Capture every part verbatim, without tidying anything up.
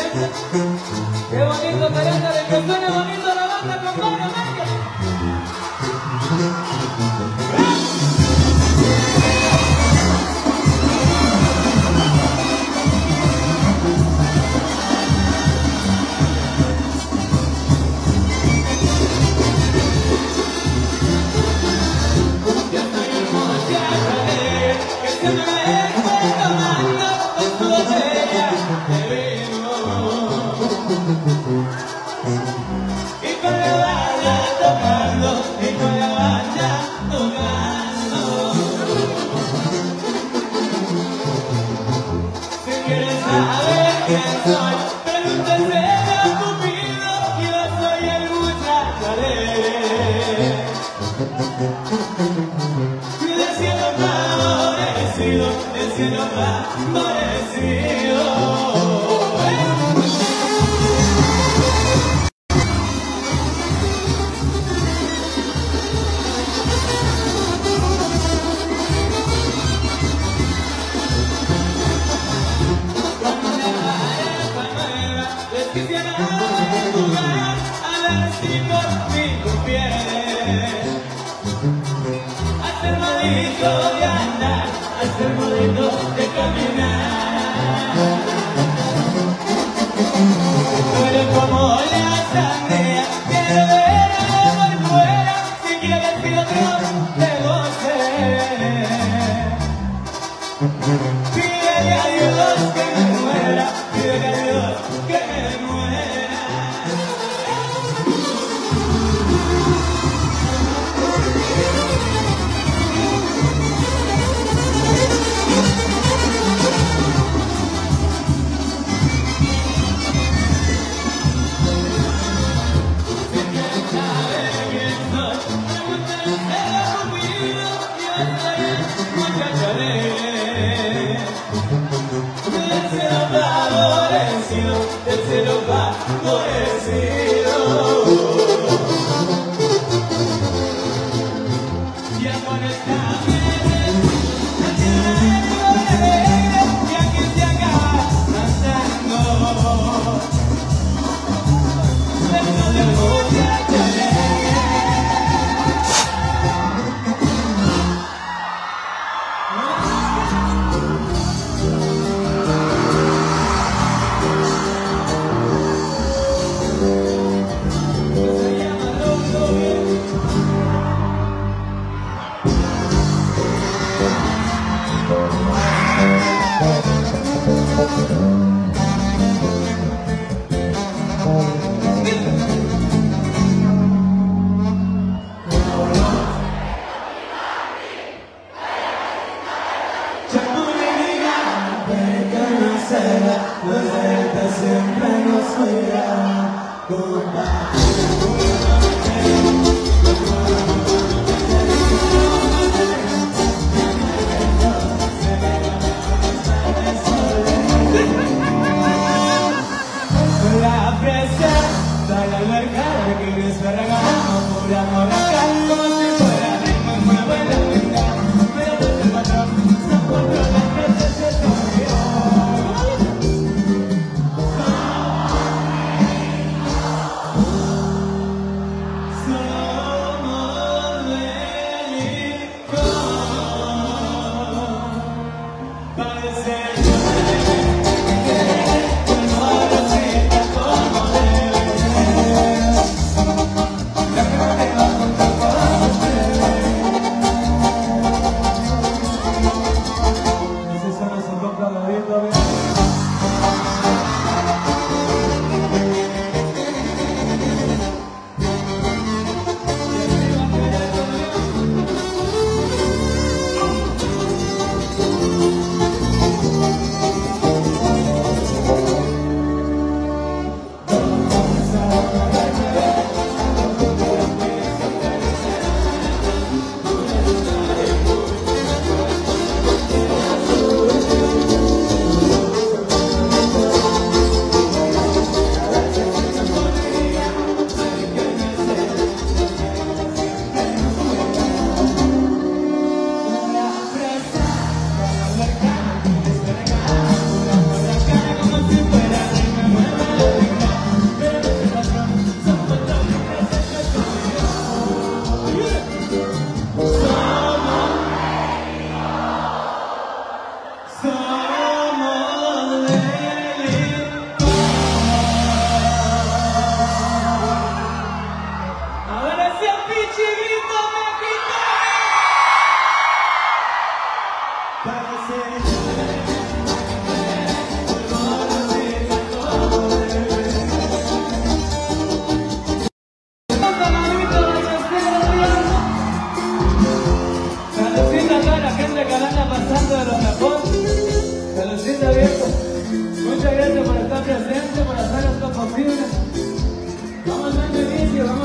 Qué bonito Tarántara, que suene bonito la banda, compadre, venga. Yo soy un muchacho alegre que se me ve tomando con su botella de vino. Y con la banda tocando, y con la banda tocando. Si quieres saber quién soy, pregúntese a Cupido, yo soy el muchacho alegre. Y del cielo favorecido, del cielo favorecido. Quisiera jugar a ver si por fin cumplieres a ser modito de andar, a ser modito de caminar. Tú eres como la sandía, quiero verla por fuera, si quieres que otro te goce. Pídele a Dios que me muera, pídele a Dios que me muera. Si quieres saber quién soy, pregúntale a Cupido, yo soy el muchacho alegre. Del cielo favorecido, del cielo favorecido. Ya con esta vez, la tierra es alegre y aquí se acaba cantando. Verso del muchacho alegre. Siempre nos cuida, la presa, sale al mercado que les regalamos pura moraca, como si fuera ritmo muy buena vida, pero no se patrón, no por las presas se torció. Como debe ser.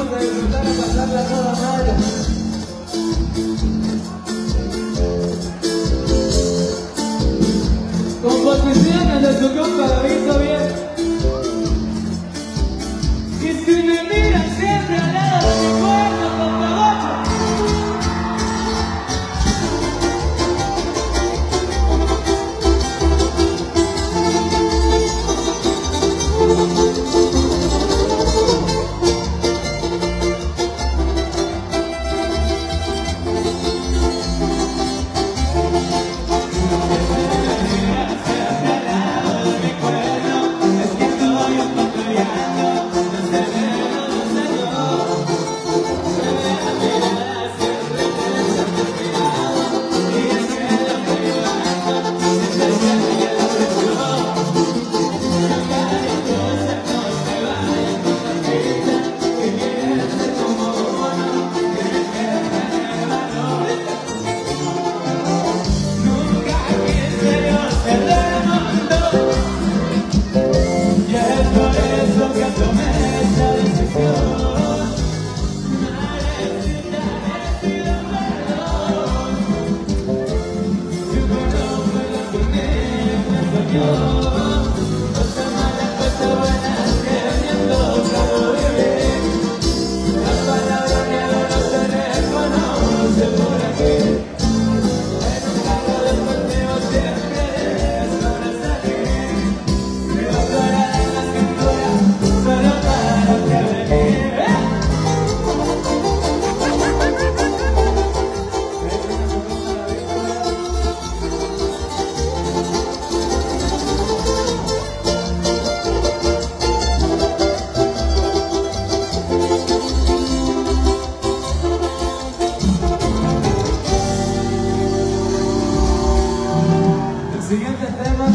vamos a disfrutar a pasarla a toda madre. Composiciones de su compa David bien. Y si me miran siempre al lado de mi cuerpo con Pagocho. El siguiente tema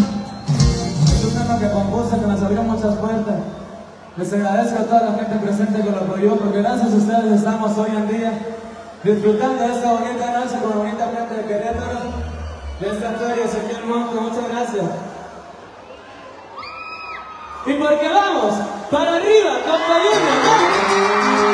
es un tema que compuse, que nos abrió muchas puertas. Les agradezco a toda la gente presente que lo apoyó, porque gracias a ustedes estamos hoy en día disfrutando de esta bonita noche con la bonita gente de Querétaro, de esta feria Ezequiel Monte. Muchas gracias. Y porque vamos para arriba, compañeros.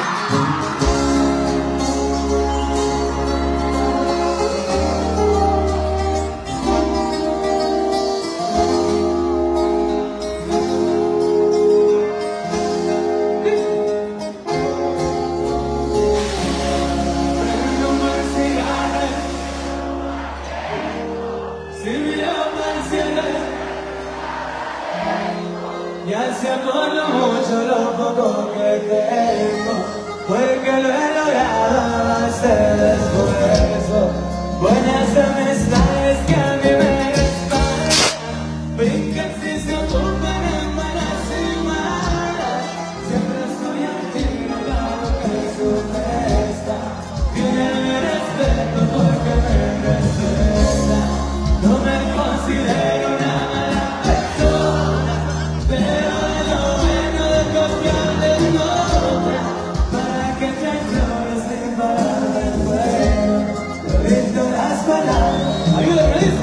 Ya se acuerda mucho lo poco que tengo, porque lo he logrado a base de esfuerzo. Buenas amistades que a mí me respaldan, brincas y se ocupan en buenas y malas. Siempre estoy aquí, claro que su festa tiene mi respeto porque me respeta. No me considero una mala persona, pero de lo bueno de copiarles nota, para que te llores sin parar del fuego. Repito las palabras, ayúdame, dice.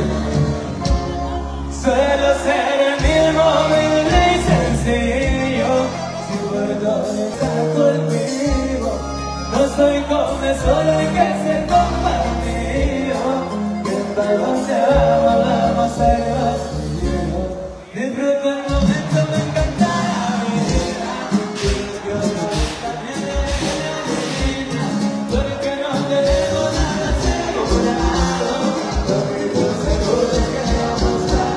Suelo ser el mismo, humilde y sencillo. Si puedo estar conmigo, no soy como solo hay que ser compartido. Que para donde vamos, vamos a ser más unidos. Disfruto el momento, me encanta la vida. Yo no también de la porque no tenemos nada asegurado. Lo único seguro es que vamos a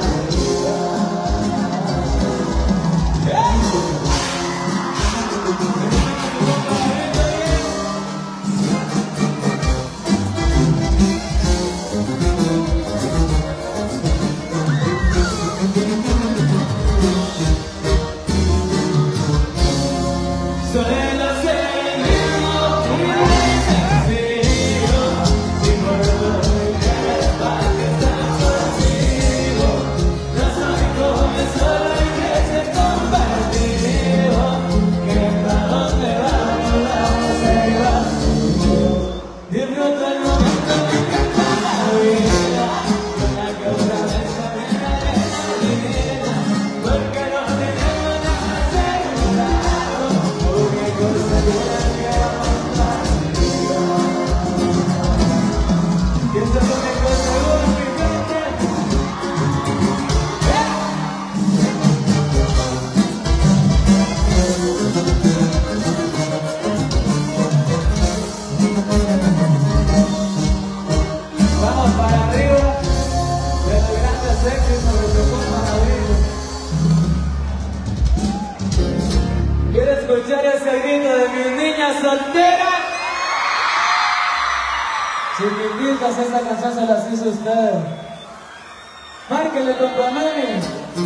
chicas, esta canción se las hizo usted. Márquele, compa Manny.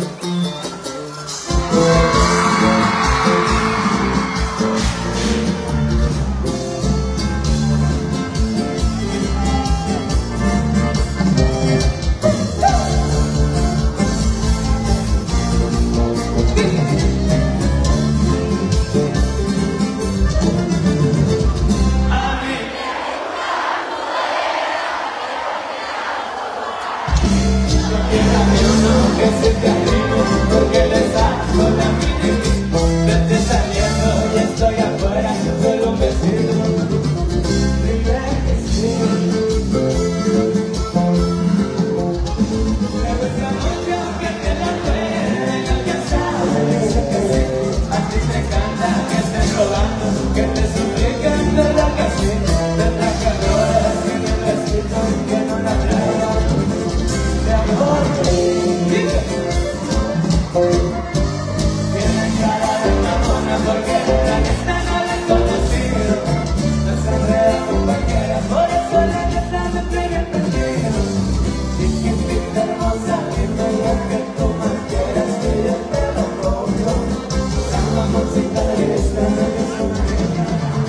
Que se te arriba porque le está con la mini. Vete saliendo y estoy afuera, solo un besito. Dile que sí. Me gusta mucho que te la pueden alcanzar. Dice que sí, a ti te encanta que estés robando, que te supliquen, verdad que sí. Te traje flores y mi besito que no la traiga de amor. Tiene cara de mamona porque la neta no la he conocido. No se enreda con cualquiera, por eso la neta me pegué perdido. Chiquitita hermosa, dime lo que tú más quieras y yo te lo compro. La mamoncita de esta no es una niña.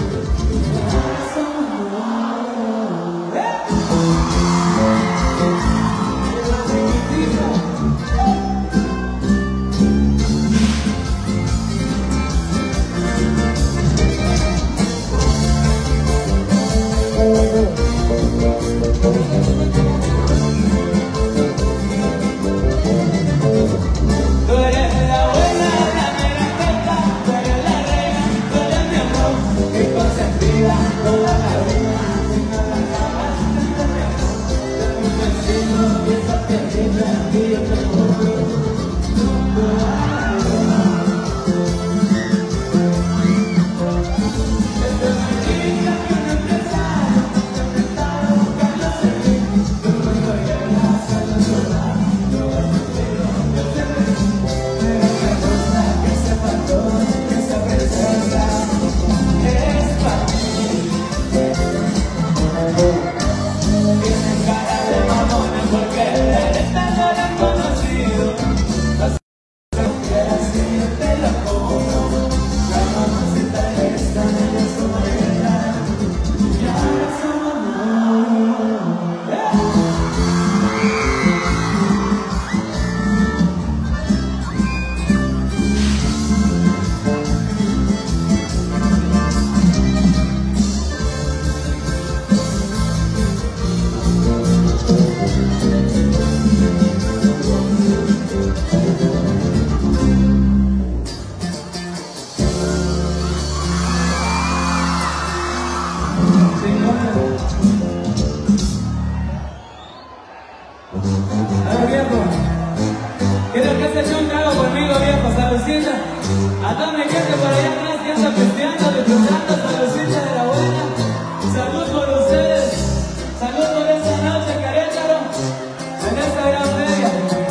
Quiero que se eche un trago conmigo, viejo, saludcita. A toda mi gente por allá atrás que anda festeando, disfrutando, saludcita de la buena. Salud por ustedes, salud por esta noche, Querétaro, en esta gran feria.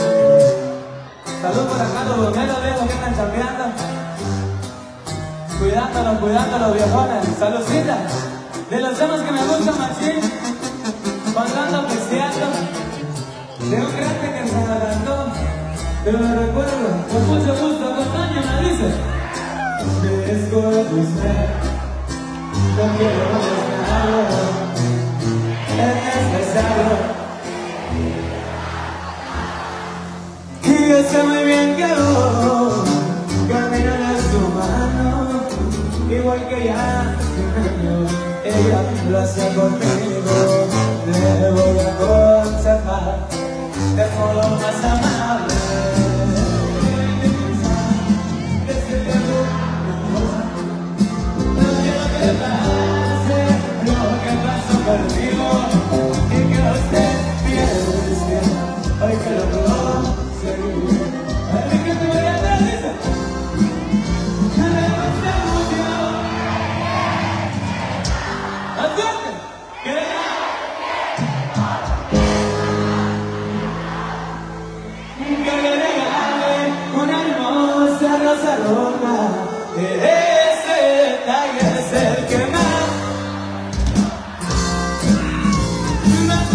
Salud por acá los bomberos, viejos que están chambeando. Cuidándolos, cuidándolos, viejones. Saludcita. De los temas que me gustan, machín, cuando ando festeando, de un grande que se adelantó. Pero me recuerdo, con mucho gusto, acompaña, me dice. Después de usted, no quiero nada, es necesario. Y yo sé muy bien que vos caminan a su mano, igual que ya hace un año, ella lo hacía conmigo. Le voy a aconsejar de modo más amable. Conmigo y que usted piense hoy que lo puedo seguir. Ay, que te voy a dar esa. Ya me gusta mucho. ¡Adelante! ¡Que le regale una hermosa rosa roja! Ese detalle es el que más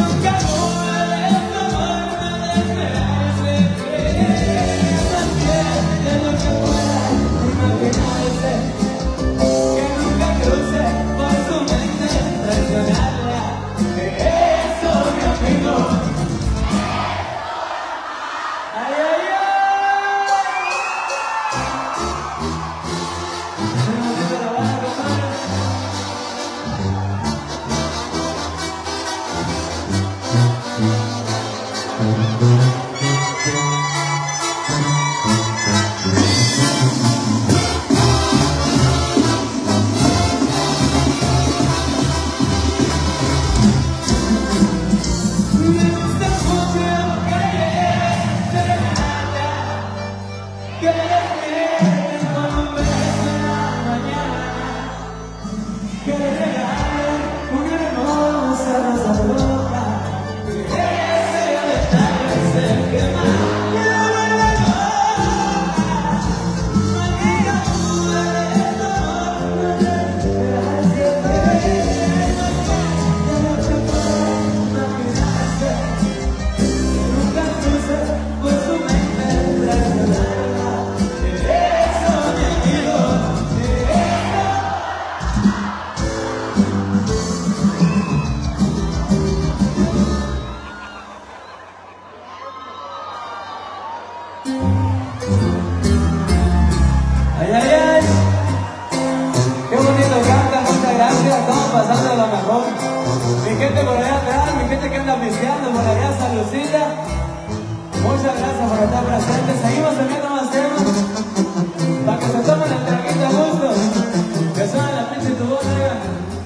gente, seguimos sacando más temas para que se tomen el traguito a gusto, que suena la pinche tu voz, oigan.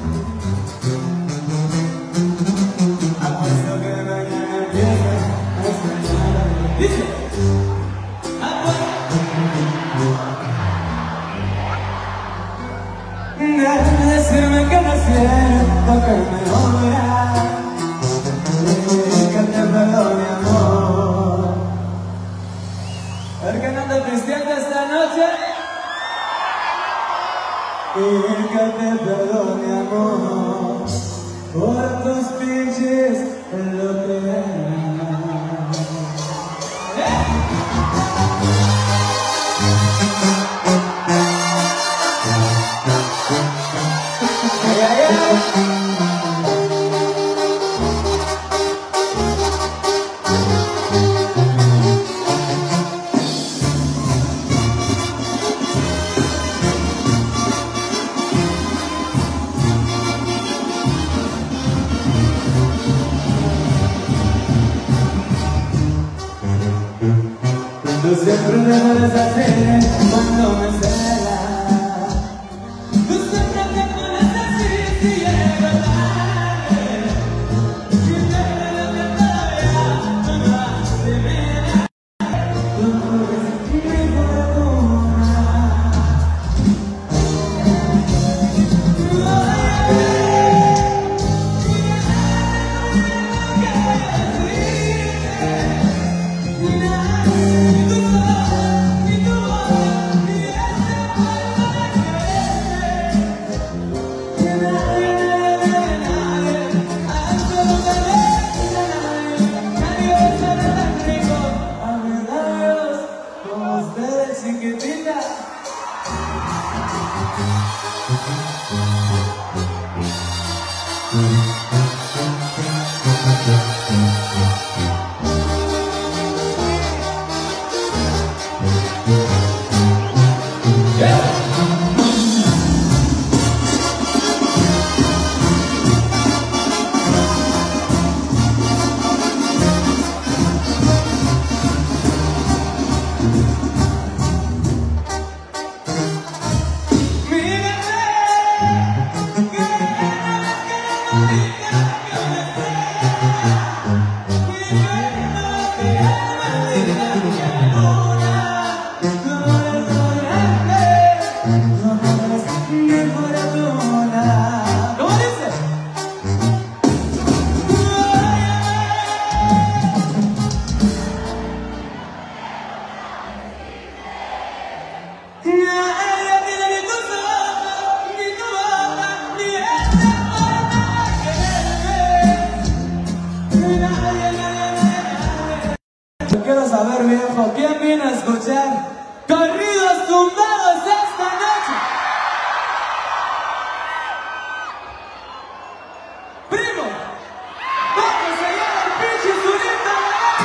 Apuesto que mañana empiezas a extrañar. Dice, déjame decirme que no es cierto que me odias, que te perdone, amor, porque no te pisteaste esta noche. Y que te perdone, amor, por tus pinches loqueras. Ay, ay, ay. Tú siempre me pones así cuando me celas. Tú siempre me pones así si llego tarde. Y te lo que todavía no me hace mirar. Tú eres mi fortuna. Chiquitita. Yeah. Quiero saber, viejo, ¿quién viene a escuchar corridos tumbados esta noche? Primo, vamos allá al pinche surita.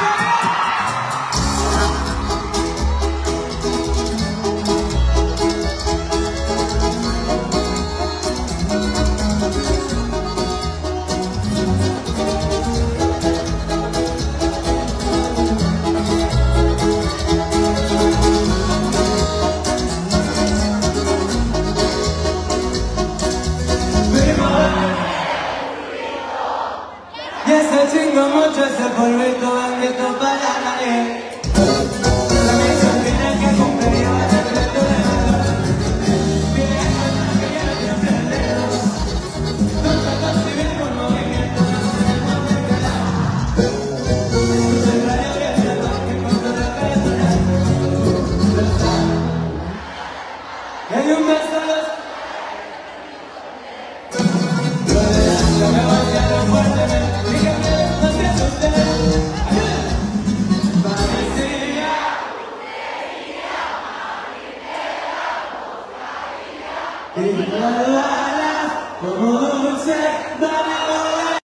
Y ese chingo mucho, ese polvito bendito para nadie. La misión tiene que cumplir y va a ser de tu dedo. Bien, que ya no quiero perder. No te concibir por movimiento, no se me mueve el calado. El rayo viene al que cuando la cabeza. Y hay un beso a los... Yo me voy a lo fuerte, dígame, no se asuste. Parecía y la como dulce, dame